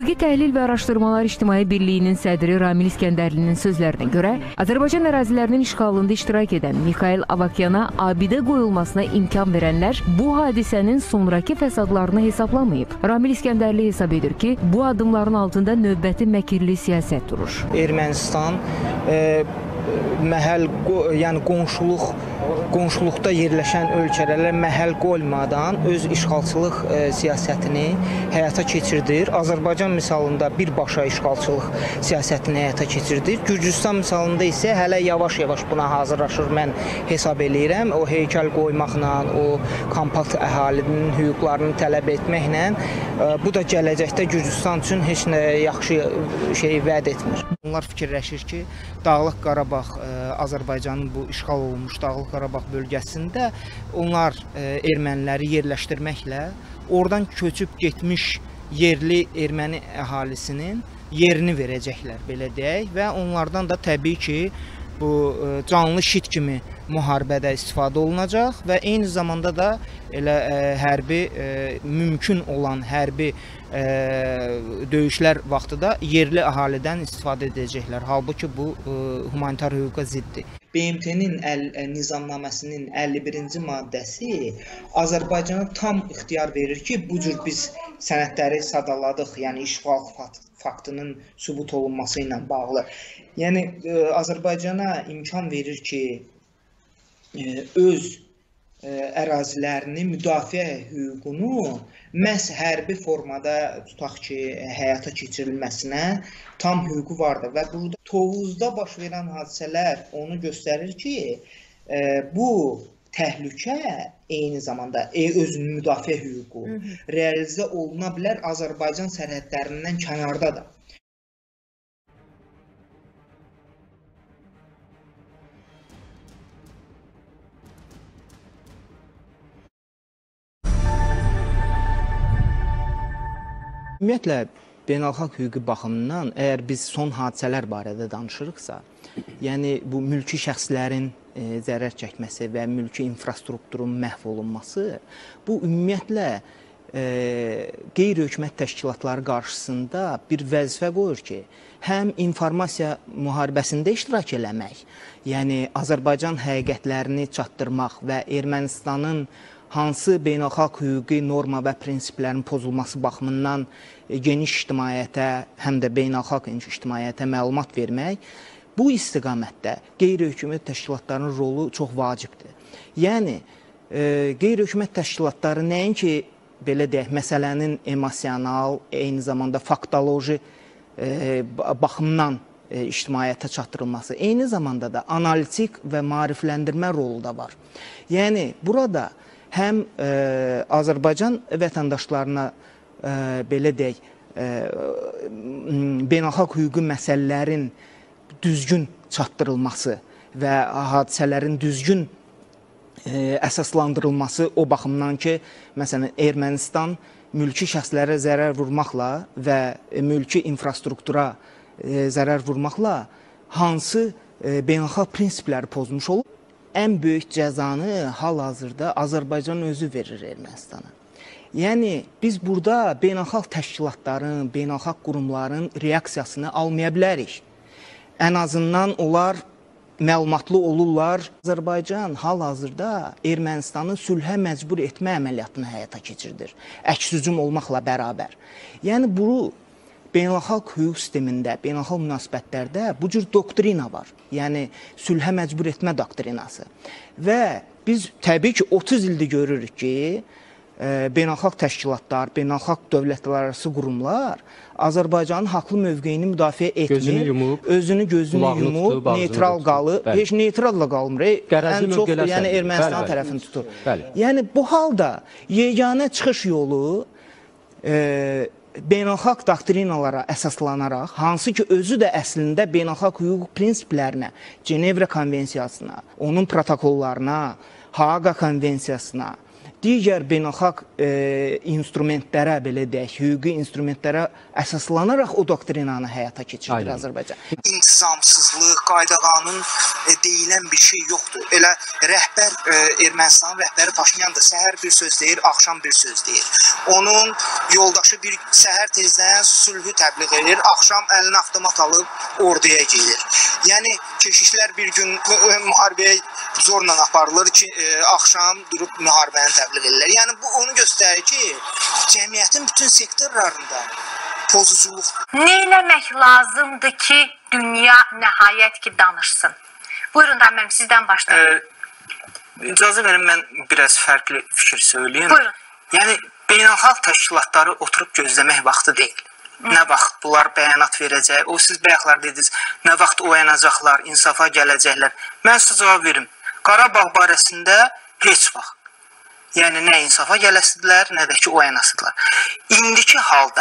Hüquqi Təhlil və Araşdırmalar İctimai Birliyinin sədri Ramil İskəndərlinin sözlərinə görə, Azərbaycan ərazilərinin işğalında iştirak edən Mikhail Avakyana abidə qoyulmasına imkan verənlər bu hadisənin sonraki fəsadlarını hesablamayıb. Ramil İskəndərli hesab edir ki, bu addımların altında növbəti məkirli siyasət durur. Ermənistan yəni qonşuluqda yerləşən ölkələrlə məhəl qoymadan öz işğalçılıq siyasətini həyata keçirdir. Azərbaycan misalında birbaşa işğalçılıq siyasətini həyata keçirdir. Gürcüstan misalında isə hələ yavaş-yavaş buna hazırlaşır, mən hesab eləyirəm. O heykəl qoymaqla, o kompakt əhalinin hüquqlarını tələb etməklə bu da gələcəkdə Gürcüstan üçün heç nə yaxşı şey vəd etmir. Onlar fikirləşir ki, Dağlıq Qarabağ, Azərbaycanın bu işğal olunmuş Dağlıq Qarabağ bölgəsində onlar erməniləri yerləşdirməklə oradan köçüb getmiş yerli erməni əhalisinin yerini verəcəklər, belə deyək, və onlardan da təbii ki, bu canlı şit kimi müharibədə istifadə olunacaq və eyni zamanda da elə hərbi, mümkün olan hərbi döyüşlər vaxtı da yerli əhalidən istifadə edəcəklər. Halbuki bu humanitar hüquqa ziddir. BMT-nin nizamnaməsinin 51-ci maddəsi Azərbaycana tam ixtiyar verir ki, bu cür biz sənədləri sadaladıq, yəni işğal faktının sübut olunması ilə bağlı. Yəni Azərbaycana imkan verir ki, öz ərazilərini müdafiə hüququnu məhz hərbi formada tutaq ki, həyata keçirilməsinə tam hüququ vardır. Və burada Tovuzda baş verən hadisələr onu göstərir ki, bu təhlükə eyni zamanda özünün müdafiə hüququ realizə oluna bilər Azərbaycan sərhədlərindən kənarda da. Ümumiyyətlə, beynəlxalq hüquqi baxımından, əgər biz son hadisələr barədə danışırıqsa, yəni bu mülki şəxslərin zərər çəkməsi və mülki infrastrukturun məhv olunması, bu ümumiyyətlə qeyri-hökumət təşkilatları qarşısında bir vəzifə qoyur ki, həm informasiya müharibəsində iştirak eləmək, yəni Azərbaycan həqiqətlərini çatdırmaq və Ermənistanın hansı beynəlxalq hüquqi norma və prinsiplərin pozulması baxımından geniş ictimaiyyətə, həm də beynəlxalq ictimaiyyətə məlumat vermək, bu istiqamətdə qeyri-hökumət təşkilatlarının rolu çox vacibdir. Yəni, qeyri-hökumət təşkilatları nəinki, belə deyək, məsələnin emosional, eyni zamanda faktoloji baxımdan ictimaiyyətə çatdırılması, eyni zamanda da analitik və maarifləndirmə rolu da var. Yəni, burada həm Azərbaycan vətəndaşlarına, belə deyək, beynəlxalq hüquqi məsələlərin düzgün çatdırılması və hadisələrin düzgün əsaslandırılması o baxımdan ki, məsələn, Ermənistan mülki şəxslərə zərər vurmaqla və mülki infrastruktura zərər vurmaqla hansı beynəlxalq prinsipləri pozmuş olur? Ən böyük cəzanı hal-hazırda Azərbaycan özü verir Ermənistana. Yəni, biz burada beynəlxalq təşkilatların, beynəlxalq qurumların reaksiyasını almaya bilərik. Ən azından onlar məlumatlı olurlar. Azərbaycan hal-hazırda Ermənistanı sülhə məcbur etmə əməliyyatını həyata keçirdir. Əks-hücum olmaqla bərabər. Yəni, bu beynəlxalq hüquq sistemində, beynəlxalq münasibətlərdə bu cür doktrina var. Yəni, sülhə məcbur etmə doktrinası. Və biz təbii ki, 30 ildir görürük ki, beynəlxalq təşkilatlar, beynəlxalq dövlətlərarası qurumlar Azərbaycanın haqlı mövqeyini müdafiə etmir, özünü gözünü yumub, neytral qalır, heç neytral da qalmır, ən çox yəni Ermənistan tərəfini tutur. Yəni, bu halda yeganə çıxış yolu beynəlxalq doktrinalara əsaslanaraq, hansı ki, özü də əslində beynəlxalq hüquq prinsiplərinə, Cenevra konvensiyasına, onun protokollarına, Haaqa konvensiyasına, digər beynəlxalq instrumentlərə, belə deyək, hüquqi instrumentlərə əsaslanaraq o doktrinanı həyata keçirdir Azərbaycan. İntizamsızlıq, qayda-qanun deyilən bir şey yoxdur. Elə rəhbər, Ermənistanın rəhbəri Paşinyan da səhər bir söz deyir, axşam bir söz deyir. Onun yoldaşı bir səhər tezdən sülhü təbliğ edir, axşam əlinə avtomat alıb orduya gedir. Yəni keşişlər bir gün müharibəyə zorla aparılır ki, axşam durub müharibəni təbliğ edirlər. Yəni bu onu göstərir ki, cəmiyyətin bütün sektorlarında pozuculuqdur. Nə eləmək lazımdır ki, dünya nəhayət ki danışsın? Buyurun da mən sizdən başlayayım. İcazə verin, mən biraz fərqli fikir söyləyeyim. Buyurun. Yəni beynəlxalq təşkilatları oturub gözləmək vaxtı deyil. Nə vaxt bunlar bəyanat verəcək? O siz bayaqlar dediniz, nə vaxt oyanacaqlar, insafa gələcəklər. Mən sizə cavab verim. Qarabağ barəsində heç vaxt. Yəni nə insafa gələsidilər, nə də ki oyanasıdırlar. İndiki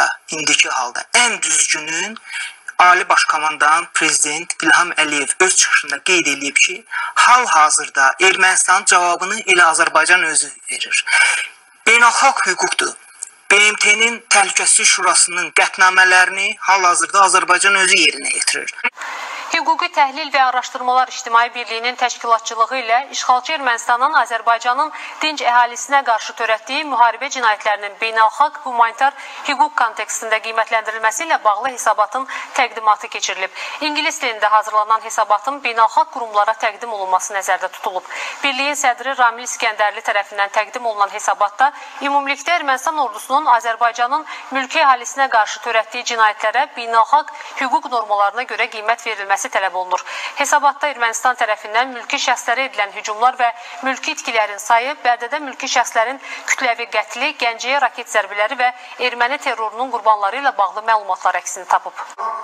halda ən düzgünün Ali Başkomandan Prezident İlham Əliyev öz çıxışında qeyd edib ki, hal-hazırda Ermənistanın cavabını elə Azərbaycan özü verir. Beynəlxalq hüquqdur. BMT-nin Təhlükəsizlik Şurasının qətnamələrini hal-hazırda Azərbaycan özü yerinə yetirir. Hüquqi Təhlil və Araşdırmalar İctimai Birliyinin təşkilatçılığı ilə işğalçı Ermənistanın Azərbaycanın dinc əhalisinə qarşı törətdiyi müharibə cinayətlərinin beynəlxalq humanitar hüquq kontekstində qiymətləndirilməsi ilə bağlı hesabatın təqdimatı keçirilib. İngilis dilində hazırlanan hesabatın beynəlxalq qurumlara təqdim olunması nəzərdə tutulub. Birliyin sədri Ramil İskəndərli tərəfindən təqdim olunan hesabatda ümumilikdə Ermənistan ordusunun Azərbaycanın mülki əhalisinə qarşı törətdiyi cinayətlərə beynəlxalq hüquq normalarına görə qiymət verilməsi tələb olunur. Hesabatda Ermənistan tərəfindən mülki şəxslərə edilən hücumlar və mülki itkilərin sayı, Bərdədə mülki şəxslərin kütləvi qətli, Gəncəyə raket zərbələri və erməni terrorunun qurbanları ilə bağlı məlumatlar əksini tapıb.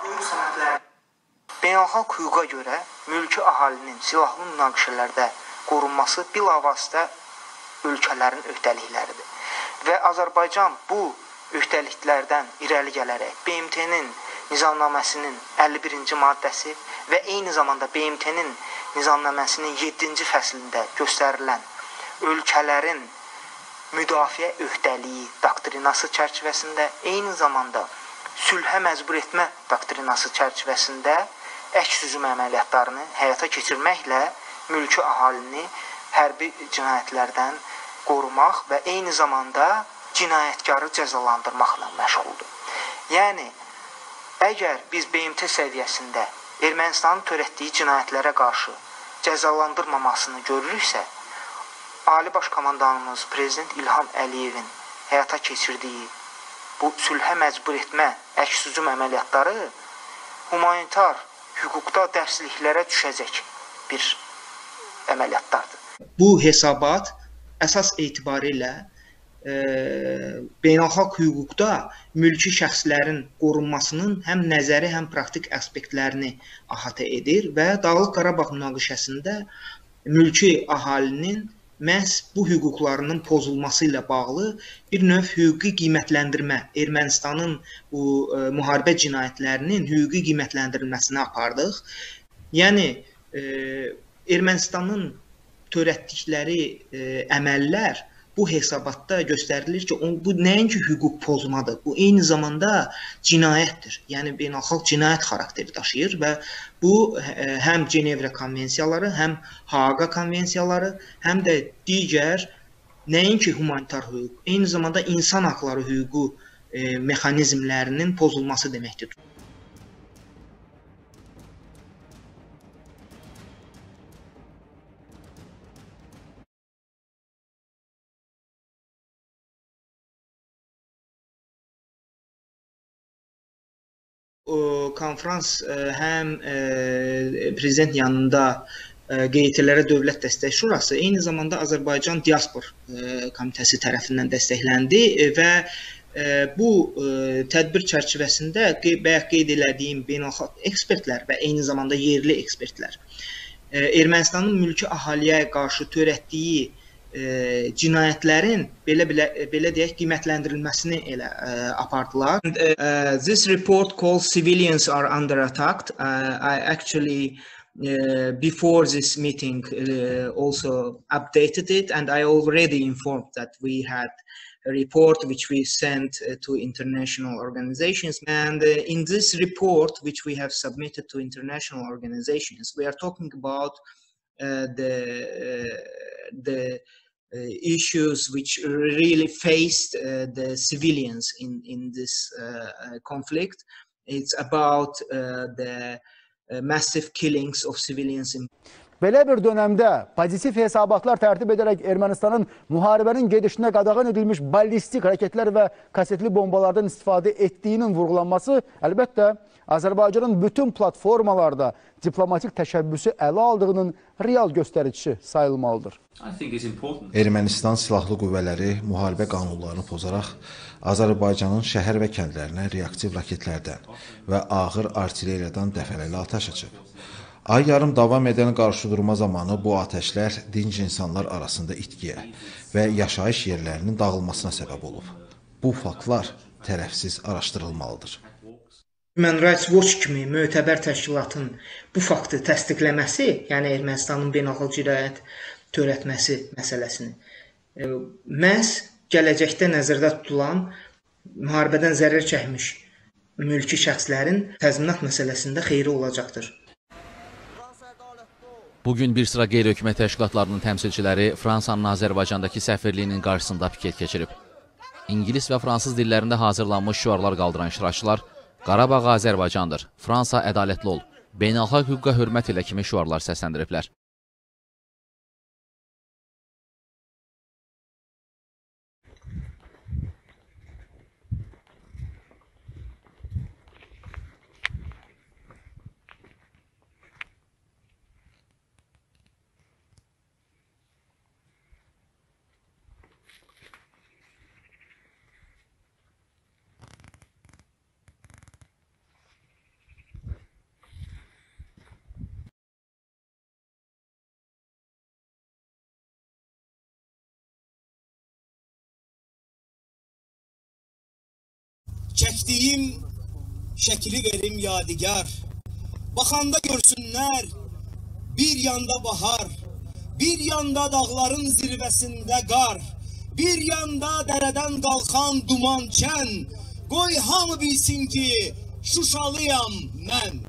Beynəlxalq hüquqa görə mülki əhalinin silahlı münaqişələrdə qorunması bilavasitə ölkələrin öhdəlikləridir. Və Azərbaycan bu öhdəliklərdən irəli gələrək BMT-nin nizamnaməsinin 51-ci maddəsi və eyni zamanda BMT-nin nizamnaməsinin 7-ci fəslində göstərilən ölkələrin müdafiə öhdəliyi doktrinası çərçivəsində, eyni zamanda sülhə məcbur etmə doktrinası çərçivəsində əks hücum əməliyyatlarını həyata keçirməklə mülki əhalini hərbi cinayətlərdən qorumaq və eyni zamanda cinayətkarı cəzalandırmaqla məşğuldur. Yəni, əgər biz BMT səviyyəsində Ermənistanın törətdiyi cinayətlərə qarşı cəzalandırmamasını görürüksə, Ali Başkomandanımız Prezident İlham Əliyevin həyata keçirdiyi bu sülhə məcbur etmə əks hücum əməliyyatları humanitar hüquqda dərsliklərə düşəcək bir əməliyyatlardır. Bu hesabat əsas etibarilə beynəlxalq hüquqda mülki şəxslərin qorunmasının həm nəzəri, həm praktik aspektlərini əhatə edir və Dağlıq Qarabağ münaqişəsində mülki əhalinin məhz bu hüquqlarının pozulması ilə bağlı bir növ hüquqi qiymətləndirmə, Ermənistanın bu müharibə cinayətlərinin hüquqi qiymətləndirilməsini apardıq. Yəni, Ermənistanın törətdikləri əməllər bu hesabatda göstərilir ki, bu nəinki hüquq pozmadır, bu eyni zamanda cinayətdir. Yəni, beynəlxalq cinayət xarakteri daşıyır və bu həm Cenevrə konvensiyaları, həm Haaqa konvensiyaları, həm də digər nəinki humanitar hüquq, eyni zamanda insan haqları hüququ mexanizmlərinin pozulması deməkdir. Konfrans həm prezident yanında QİT-lərə Dövlət Dəstək Şurası, eyni zamanda Azərbaycan Diaspor Komitəsi tərəfindən dəstəkləndi və bu tədbir çərçivəsində bayaq qeyd elədiyim beynəlxalq ekspertlər və eyni zamanda yerli ekspertlər Ermənistanın mülki əhaliyə qarşı törətdiyi cinayətlərin belə deyək qiymətləndirilməsini elə apardılar. This report called Civilians are under attack. I actually before this meeting also updated it, and I already informed that we had a report which we sent to international organizations, and in this report which we have submitted to international organizations, we are talking about the issues which really faced the civilians in this conflict. It's about the massive killings of civilians in Belə bir dönemdə pozitiv hesabatlar tərtib edərək Ermənistanın müharibənin gedişinə qadağan edilmiş ballistik raketlər və kasetli bombalardan istifadə etdiyinin vurğulanması əlbəttə Azərbaycanın bütün platformalarda diplomatik təşəbbüsü ələ aldığının real göstəricisi sayılmalıdır. Ermənistan silahlı qüvvələri müharibə qanunlarını pozaraq Azərbaycanın şəhər və kəndlərinə reaktiv raketlərdən və ağır artilleriyadan dəfələrlə atəş açıb. Ay yarım davam edən qarşıdurma zamanı bu atəşlər dinc insanlar arasında itkiyə və yaşayış yerlərinin dağılmasına səbəb olub. Bu faktlar tərəfsiz araşdırılmalıdır. Human Rights Watch kimi mötəbər təşkilatın bu faktı təsdiqləməsi, yəni Ermənistanın beynəlxalq cinayət törətməsi məsələsini, məhz gələcəkdə nəzərdə tutulan müharibədən zərər çəkmiş mülki şəxslərin təzminat məsələsində xeyri olacaqdır. Bugün bir sıra qeyri-hökumət təşkilatlarının təmsilçiləri Fransanın Azərbaycandakı səfirliyinin qarşısında piket keçirib. İngilis və fransız dillərində hazırlanmış şüarlar qaldıran iştirakçılar Qarabağ Azərbaycandır, Fransa ədalətli ol, beynəlxalq hüquqa hörmət ilə kimi şüarlar səsləndiriblər. Çəkdiyim şəkili verim yadigar. Baxanda görsünlər, bir yanda bahar, bir yanda dağların zirvəsində qar, bir yanda dərədən qalxan duman çən. Qoy hamı bilsin ki, Şuşalıyam mən.